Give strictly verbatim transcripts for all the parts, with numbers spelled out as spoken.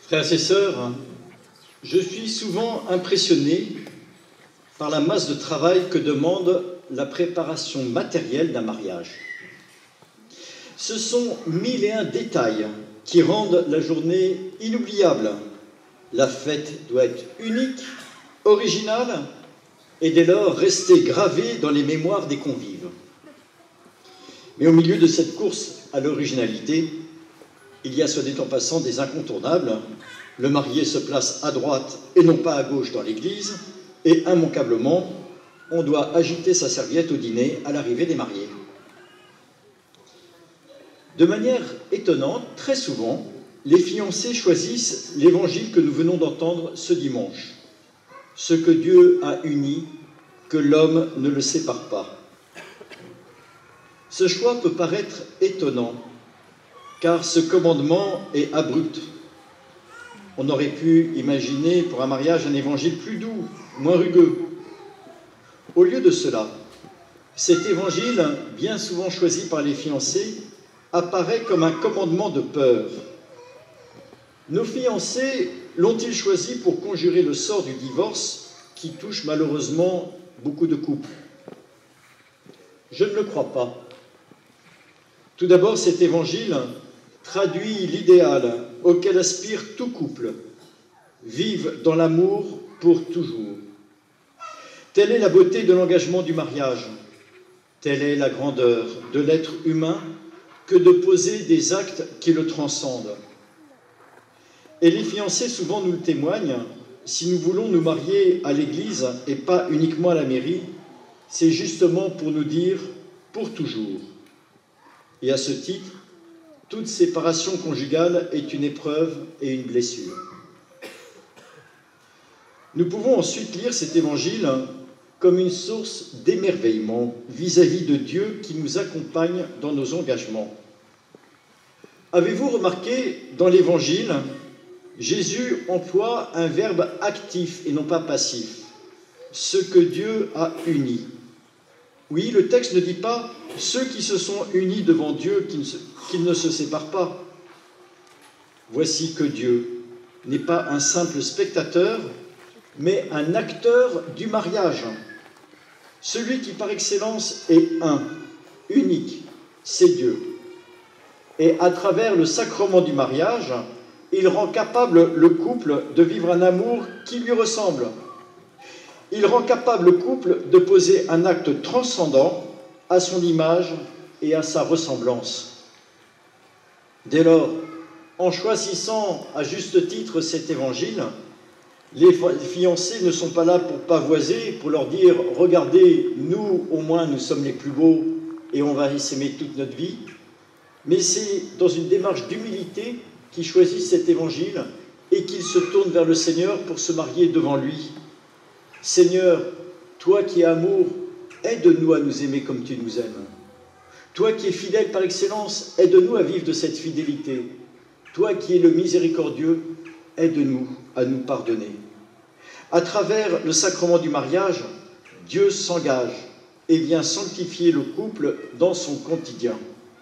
Frères et sœurs, je suis souvent impressionné par la masse de travail que demande la préparation matérielle d'un mariage. Ce sont mille et un détails qui rendent la journée inoubliable. La fête doit être unique, originale et dès lors rester gravée dans les mémoires des convives. Mais au milieu de cette course à l'originalité, il y a soit dit en passant des incontournables. Le marié se place à droite et non pas à gauche dans l'église, et immanquablement, on doit agiter sa serviette au dîner à l'arrivée des mariés. De manière étonnante, très souvent, les fiancés choisissent l'évangile que nous venons d'entendre ce dimanche. Ce que Dieu a uni, que l'homme ne le sépare pas. Ce choix peut paraître étonnant, car ce commandement est abrupt. On aurait pu imaginer pour un mariage un évangile plus doux, moins rugueux. Au lieu de cela, cet évangile, bien souvent choisi par les fiancés, apparaît comme un commandement de peur. Nos fiancés l'ont-ils choisi pour conjurer le sort du divorce qui touche malheureusement beaucoup de couples? Je ne le crois pas. Tout d'abord, cet évangile traduit l'idéal auquel aspire tout couple, vivre dans l'amour pour toujours. Telle est la beauté de l'engagement du mariage, telle est la grandeur de l'être humain que de poser des actes qui le transcendent. Et les fiancés souvent nous le témoignent, si nous voulons nous marier à l'église et pas uniquement à la mairie, c'est justement pour nous dire pour toujours. Et à ce titre, toute séparation conjugale est une épreuve et une blessure. Nous pouvons ensuite lire cet évangile comme une source d'émerveillement vis-à-vis de Dieu qui nous accompagne dans nos engagements. Avez-vous remarqué dans l'évangile, Jésus emploie un verbe actif et non pas passif, ce que Dieu a uni. Oui, le texte ne dit pas ceux qui se sont unis devant Dieu, qui ne se, qu'ils ne se séparent pas. Voici que Dieu n'est pas un simple spectateur, mais un acteur du mariage. Celui qui par excellence est un, unique, c'est Dieu. Et à travers le sacrement du mariage, il rend capable le couple de vivre un amour qui lui ressemble. Il rend capable le couple de poser un acte transcendant à son image et à sa ressemblance. Dès lors, en choisissant à juste titre cet évangile, les fiancés ne sont pas là pour pavoiser, pour leur dire « Regardez, nous, au moins, nous sommes les plus beaux et on va s'aimer toute notre vie », mais c'est dans une démarche d'humilité qu'ils choisissent cet évangile et qu'ils se tournent vers le Seigneur pour se marier devant lui. « Seigneur, toi qui es amour, aide-nous à nous aimer comme tu nous aimes. Toi qui es fidèle par excellence, aide-nous à vivre de cette fidélité. Toi qui es le miséricordieux, aide-nous à nous pardonner. » À travers le sacrement du mariage, Dieu s'engage et vient sanctifier le couple dans son quotidien.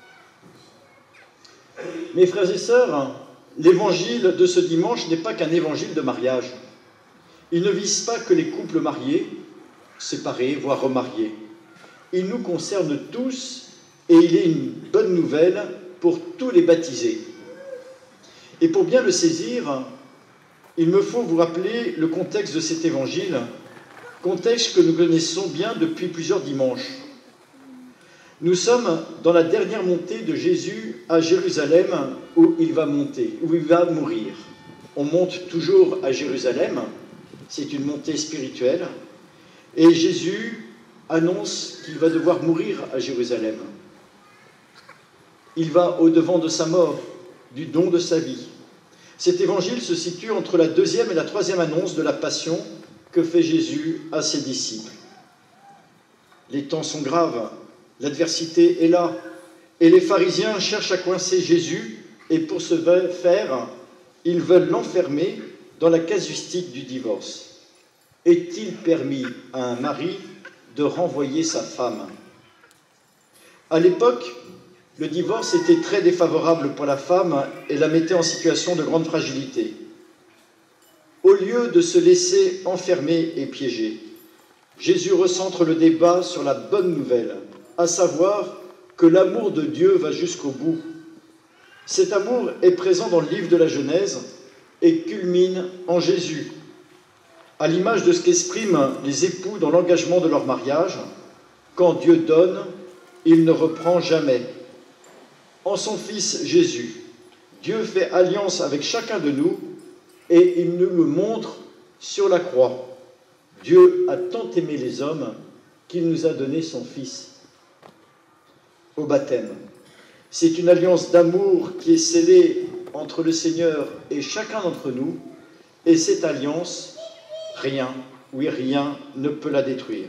Mes frères et sœurs, l'évangile de ce dimanche n'est pas qu'un évangile de mariage. Il ne vise pas que les couples mariés, séparés, voire remariés. Il nous concerne tous et il est une bonne nouvelle pour tous les baptisés. Et pour bien le saisir, il me faut vous rappeler le contexte de cet évangile, contexte que nous connaissons bien depuis plusieurs dimanches. Nous sommes dans la dernière montée de Jésus à Jérusalem où il va monter, où il va mourir. On monte toujours à Jérusalem, c'est une montée spirituelle, et Jésus annonce qu'il va devoir mourir à Jérusalem. Il va au-devant de sa mort, du don de sa vie. Cet évangile se situe entre la deuxième et la troisième annonce de la passion que fait Jésus à ses disciples. Les temps sont graves, l'adversité est là, et les pharisiens cherchent à coincer Jésus, et pour ce faire, ils veulent l'enfermer dans la casuistique du divorce. Est-il permis à un mari de renvoyer sa femme? À l'époque, le divorce était très défavorable pour la femme et la mettait en situation de grande fragilité. au lieu de se laisser enfermer et piéger. Jésus recentre le débat sur la bonne nouvelle, à savoir que l'amour de Dieu va jusqu'au bout. Cet amour est présent dans le livre de la Genèse et culmine en Jésus. À l'image de ce qu'expriment les époux dans l'engagement de leur mariage, quand Dieu donne, il ne reprend jamais. En son Fils Jésus, Dieu fait alliance avec chacun de nous et il nous le montre sur la croix. Dieu a tant aimé les hommes qu'il nous a donné son Fils. Au baptême, c'est une alliance d'amour qui est scellée entre le Seigneur et chacun d'entre nous, et cette alliance, rien, oui rien, ne peut la détruire.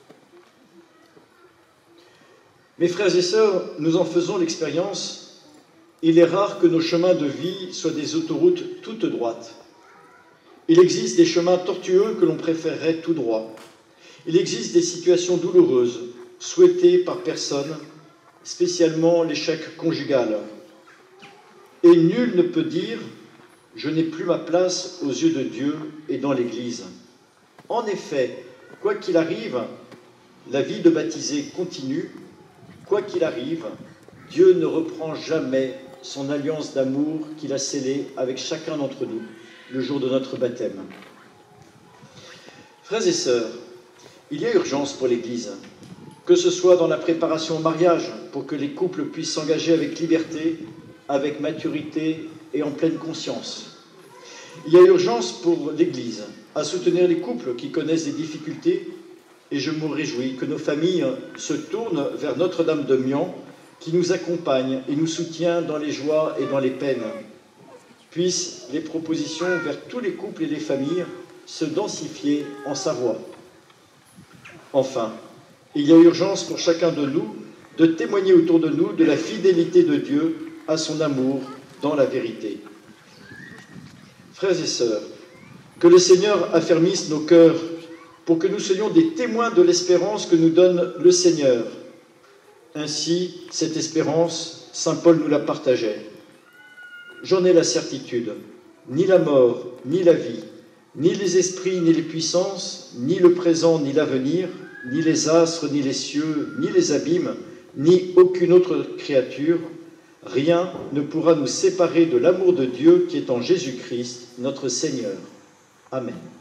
Mes frères et sœurs, nous en faisons l'expérience, il est rare que nos chemins de vie soient des autoroutes toutes droites. Il existe des chemins tortueux que l'on préférerait tout droit. Il existe des situations douloureuses, souhaitées par personne, spécialement l'échec conjugal. Et nul ne peut dire « je n'ai plus ma place aux yeux de Dieu et dans l'Église ». En effet, quoi qu'il arrive, la vie de baptisé continue. Quoi qu'il arrive, Dieu ne reprend jamais son alliance d'amour qu'il a scellée avec chacun d'entre nous le jour de notre baptême. Frères et sœurs, il y a urgence pour l'Église, que ce soit dans la préparation au mariage, pour que les couples puissent s'engager avec liberté, avec maturité et en pleine conscience. Il y a urgence pour l'Église à soutenir les couples qui connaissent des difficultés, et je me réjouis que nos familles se tournent vers Notre-Dame de Mian, qui nous accompagne et nous soutient dans les joies et dans les peines. Puissent les propositions vers tous les couples et les familles se densifier en sa voix. Enfin, il y a urgence pour chacun de nous de témoigner autour de nous de la fidélité de Dieu à son amour dans la vérité. Frères et sœurs, que le Seigneur affermisse nos cœurs pour que nous soyons des témoins de l'espérance que nous donne le Seigneur. Ainsi, cette espérance, saint Paul nous la partageait. J'en ai la certitude, ni la mort, ni la vie, ni les esprits, ni les puissances, ni le présent, ni l'avenir, ni les astres, ni les cieux, ni les abîmes, ni aucune autre créature, rien ne pourra nous séparer de l'amour de Dieu qui est en Jésus-Christ, notre Seigneur. Amen.